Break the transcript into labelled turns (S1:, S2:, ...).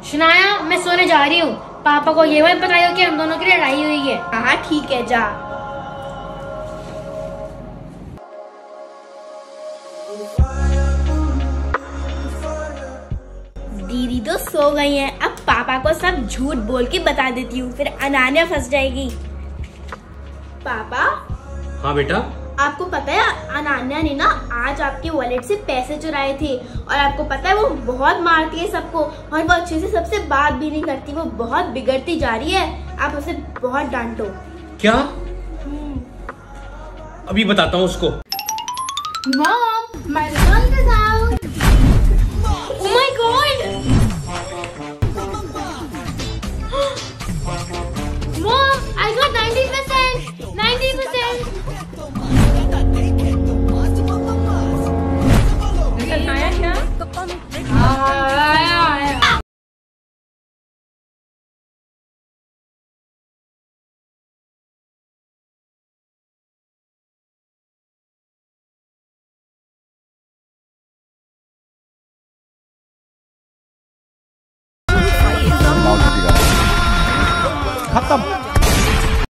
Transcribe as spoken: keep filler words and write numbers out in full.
S1: सुनाया, मैं सोने जा रही हूँ। पापा को ये मत बताइयो कि हम दोनों की लड़ाई हुई है।
S2: हाँ ठीक है, जा। दीदी तो सो गई हैं। अब पापा को सब झूठ बोल के बता देती हूँ, फिर अनान्या फंस जाएगी। पापा।
S3: हाँ बेटा।
S2: आपको पता है अनान्या ने ना आज आपके वॉलेट से पैसे चुराए थे, और आपको पता है वो बहुत मारती है सबको, और वो अच्छे से सबसे बात भी नहीं करती, वो बहुत बिगड़ती जा रही है। आप उसे बहुत डांटो।
S3: क्या? अभी बताता हूँ उसको।
S2: Mom, my result is out. Oh my God!
S1: Mom, I got ninety percent. ninety percent.
S2: Result आया क्या?
S1: आया आया।
S4: खत्म।